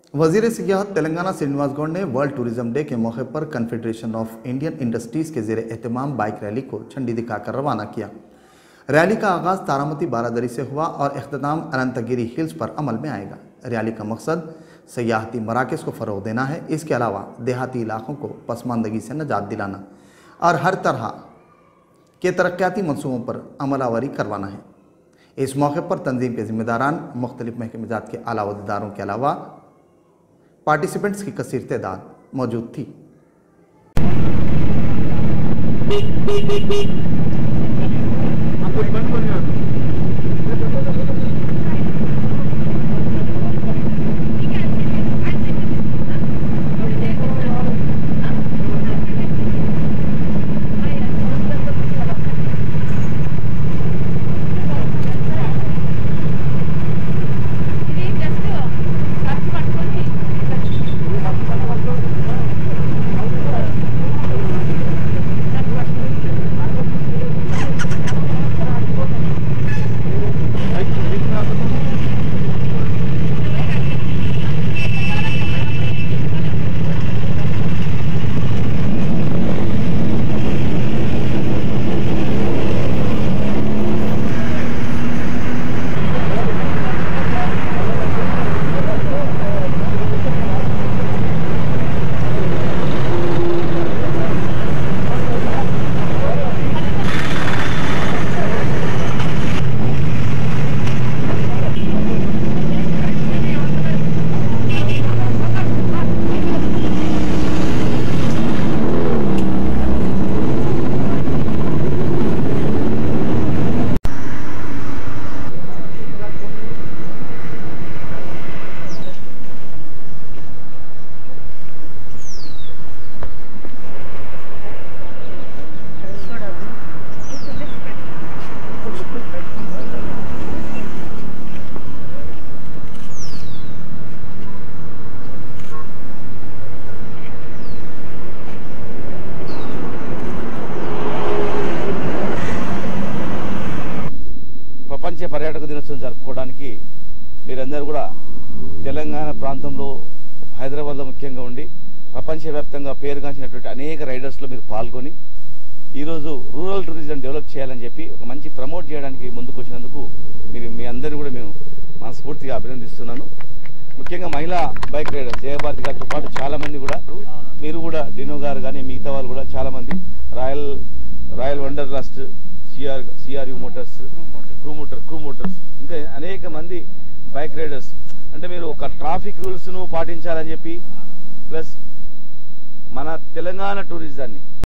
वज़ीर सियाहत तेलंगाना श्रीनिवास गौड़ ने world tourism day के मौके पर कन्फेडरेशन ऑफ इंडियन इंडस्ट्रीज़ के ज़ेरे एहतमाम बाइक रैली को झंडी दिखाकर रवाना किया। रैली का आगाज़ तारामती बारादरी से हुआ और इख्तिताम अनंतगिरी हिल्स पर अमल में आएगा। रैली का मकसद सयाहती मराकज़ को फ़रोग़ देना है। इसके अलावा देहाती इलाक़ों को पसमानदगी से निजात दिलाना और हर तरह के तरक्याती मनसूबों पर अमलावरी करवाना है। इस मौके पर तंजीम के ज़िम्मेदारान, मुख्तलिफ़ महकमेजात के आला अहदेदारों के अलावा पार्टिसिपेंट्स की कसीर तादाद मौजूद थी। ప్రపంచ పర్యాటక దినోత్సవం జరుపుకోవడానికి మీరందరూ కూడా తెలంగాణ ప్రాంతంలో హైదరాబాద్లో ముఖ్యంగా ఉండి ప్రపంచవ్యాప్తంగా పేరుగాంచినటువంటి అనేక రైడర్స్లో మీరు పాల్గొని ఈరోజు రూరల్ టూరిజం డెవలప్ చేయాలని చెప్పి ఒక మంచి ప్రమోట్ చేయడానికి ముందుకు వచ్చినందుకు మీ అందరినీ కూడా మేము మనస్ఫూర్తిగా అభినందిస్తున్నాను. ముఖ్యంగా మహిళా బైక్ రైడర్ జయభారతి గారితో పాటు చాలామంది కూడా మీరు కూడా డినో గారు కానీ మిగతా వాళ్ళు కూడా చాలామంది రాయల్ వండర్ లాస్ట్ సిఆర్యు మోటార్స్ క్రూ మోటార్స్ ఇంకా అనేక మంది బైక్ రైడర్స్ అంటే మీరు ఒక ట్రాఫిక్ రూల్స్ను పాటించాలని చెప్పి ప్లస్ మన తెలంగాణ టూరిజాన్ని